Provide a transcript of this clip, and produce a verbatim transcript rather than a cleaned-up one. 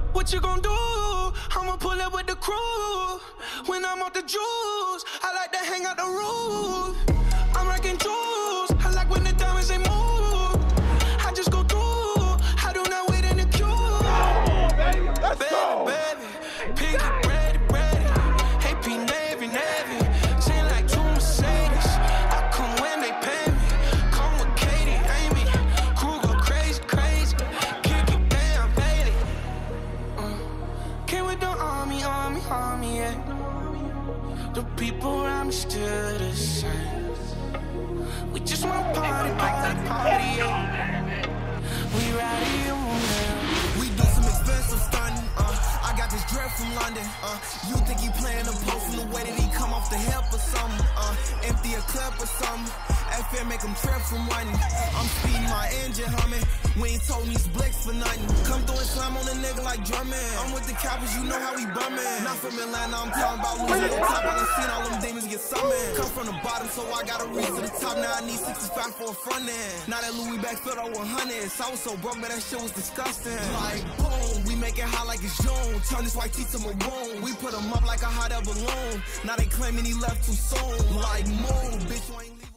What you gon' do? I'ma pull up with the crew. When I'm off the juice, I like to hang out the roof. I'm rocking jewels. I like when the diamonds they move. I just go through. I do not wait in the queue. Oh, baby, let's baby, go. baby, piggy, ready, ready. A P Navy, Navy. Chain like two Mercedes. I come when they pay me. Come with Katie, Amy. Crew go crazy, crazy. Kick it down, Bailey. Uh, came with the army, army, army, yeah. The people around me still the same. We just wanna party, party, party, yeah. We ride it on now. We do some expensive stunning, uh I got this dread from London, uh You think he playing a post from the way that he come off the hip or something, uh Empty a clip or something, F M make him trip from running. I'm speeding my engine humming, we ain't told these blicks for nothing. Come through and slam on a nigga like drumming. I'm with the coppers, you know how we bumming. Not from Atlanta, I'm talking about losing the top. I done seen all them demons get summoned. Come from the bottom, so I gotta reach to the top. Now I need sixty-five for a front end. Now that Louis back filled out with hundreds. I was so broke, but that shit was disgusting. Like boom, we make it hot like it's June. Turn this white tee to maroon. We put him up like a hot air balloon. Now they claiming he left too soon. Like moon, bitch, you ain't leaving.